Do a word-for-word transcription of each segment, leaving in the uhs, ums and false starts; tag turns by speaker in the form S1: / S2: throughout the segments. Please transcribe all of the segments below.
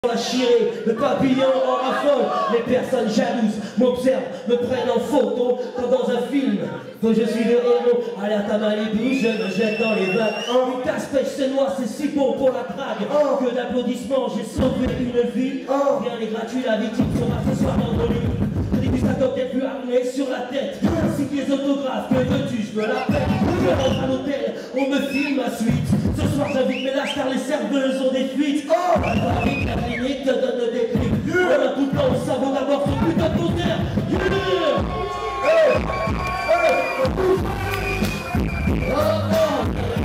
S1: La chirée, le papillon en raffole, les personnes jalouses m'observent, me prennent en photo, comme dans un film dont je suis le héros. Alerte à Malibu, je me jette dans les vagues. Une casse-pêche c'est noir, c'est si bon pour la drague. Que d'applaudissements, j'ai sauvé une vie. Rien n'est gratuit, la victime sera ce soir dans mon lit. Je déguste un cocktail plus armé sur la tête. Ainsi que les autographes, que veux-tu, je me la pète. Je rentre à l'hôtel, on me filme la suite. Ce soir j'invite mes lâches car les serveuses ont des fuites. Oh, la clinique te donne des clics. On a tout le temps au cerveau d'avoir ce putain de concert. Yeah! Hey! Hey! Oh, oh.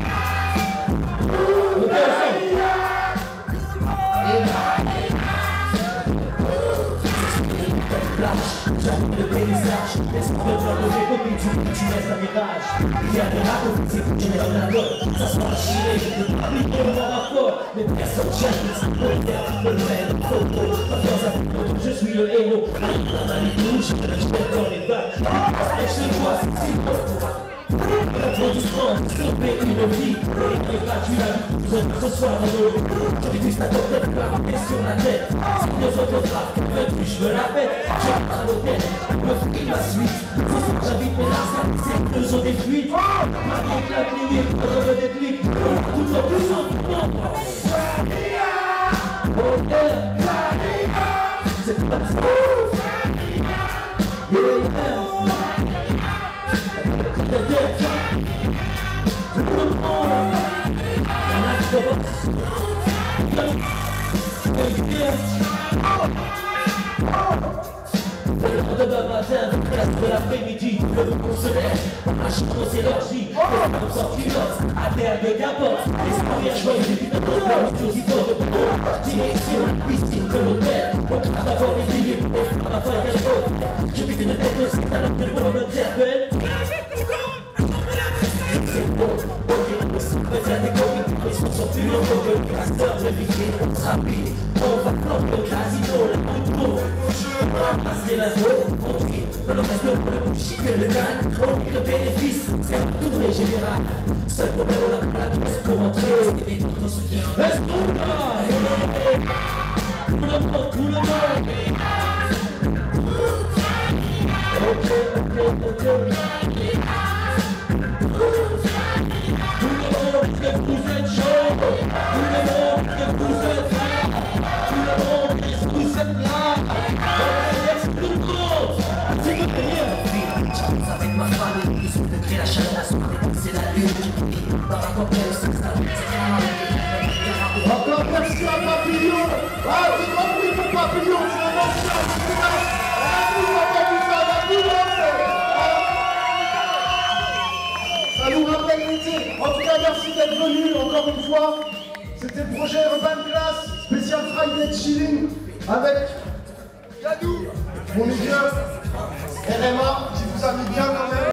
S1: J'arrive le paysage, laisse-moi le genre de mes copines, tu tu laisses un mirage. Il y a des racontes, c'est que tu mets dans la gueule. Ça se passe chiré, je peux pas plus de mon rapport. Mais personne jalouse, le père, le maître, le photo. Dans un photo, je suis le héros. Dans la ligne, je me jette dans les vagues. Et je vois, c'est si bon pour moi. L'applaudissement, sauver une vie. Et gratuit la vie, ce soir dans le je déguste la tête, la ramener sur la tête. Si les autographes, je me la pète. Je rentre à l'hôtel, me filme la suite. Ce soir j'invite mes larmes, c'est deux ont des fuites. Malgré que la clinique, on me déclic. Tout le plus souvent. Oh yeah, c'est pas ça. Le lendemain matin, classe de l'après-midi, le monde se lève, la chambre s'élargit, les femmes sortent culottes, à terre de capote, les sourires joyeux, des putains de pleurs, des aussitôt de boulot, direction la piscine de l'hôtel, on part d'abord les billets pour les femmes afin qu'elles votent. Je vis une tête de site alors que le monde m'interpelle. C'est bon, ok, on se fait à des copines, ils sont sortis en mode de casteur, le billet, on se rapide, on va planter au casino, le couteau. Passer la zone, on le reste pour le boucher que le gagne, on le bénéfice, c'est un tournée général. Seul problème, on a pas la douce pour entrer, et notre soutien reste tout là. Tout le monde, tout le monde. Ok, ok, ok. Tout le monde, que vous êtes chaud. Tout le monde, que vous êtes là. Tout le monde, que vous êtes là. Avec ma famille, ils sont de créer la chaleur, c'est la lune qui brille. Dans ma campagne, c'est ça, c'est encore merci à Papillon. Ah, c'est compris pour Papillon, c'est un ancien, c'est là. Ah, vous avez vu ça, Papillon, c'est... Ça nous rappelle l'été. En tout cas, merci d'être venus encore une fois. C'était le projet Urban Class, spécial Friday Chilling, avec Yadou, on est bien, R M A, qui vous a mis bien quand même.